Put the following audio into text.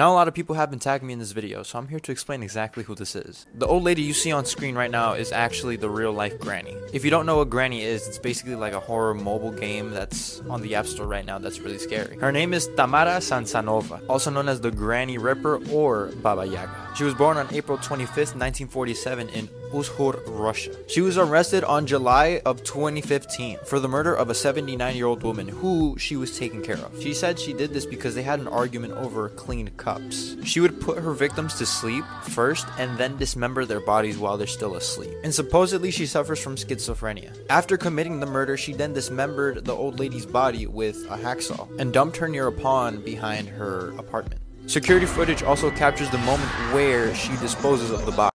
Now a lot of people have been tagging me in this video, so I'm here to explain exactly who this is. The old lady you see on screen right now is actually the real life granny. If you don't know what Granny is, it's basically like a horror mobile game that's on the App Store right now that's really scary. Her name is Tamara Sansanova, also known as the Granny Ripper or Baba Yaga. She was born on April 25th, 1947 in Uzhur, Russia. She was arrested on July of 2015 for the murder of a 79-year-old woman who she was taking care of. She said she did this because they had an argument over clean cups. She would put her victims to sleep first and then dismember their bodies while they're still asleep. And supposedly she suffers from schizophrenia. After committing the murder, she then dismembered the old lady's body with a hacksaw and dumped her near a pond behind her apartment. Security footage also captures the moment where she disposes of the body.